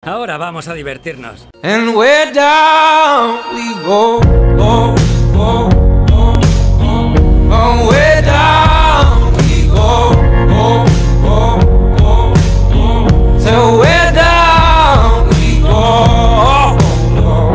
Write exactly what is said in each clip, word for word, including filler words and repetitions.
Ahora vamos a divertirnos. And we're down we go, go, go, go, go. And we're down we go, go, go, go, go. So we're down we go, go.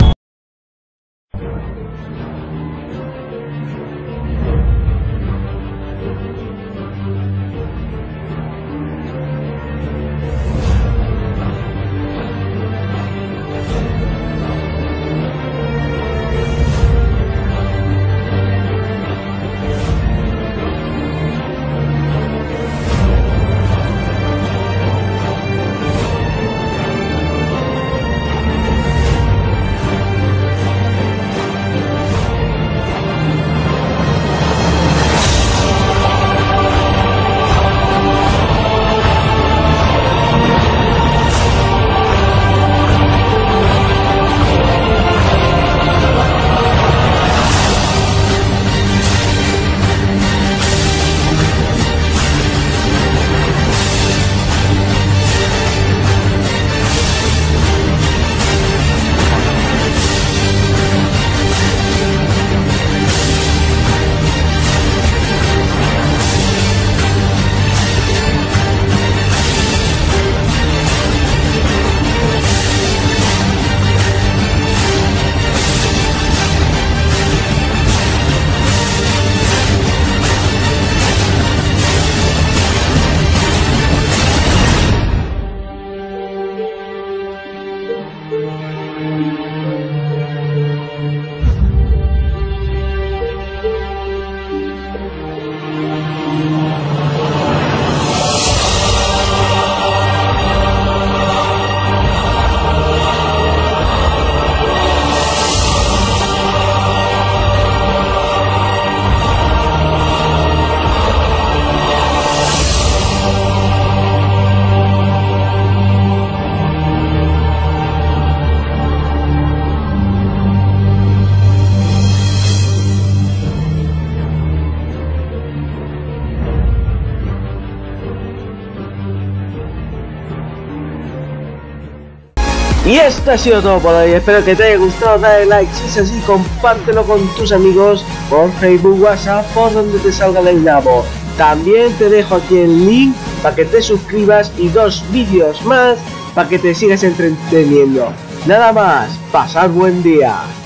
Y esto ha sido todo por hoy, espero que te haya gustado, dale like, si es así compártelo con tus amigos por Facebook, WhatsApp, por donde te salga el enlace. También te dejo aquí el link para que te suscribas y dos vídeos más para que te sigas entreteniendo. Nada más, pasad buen día.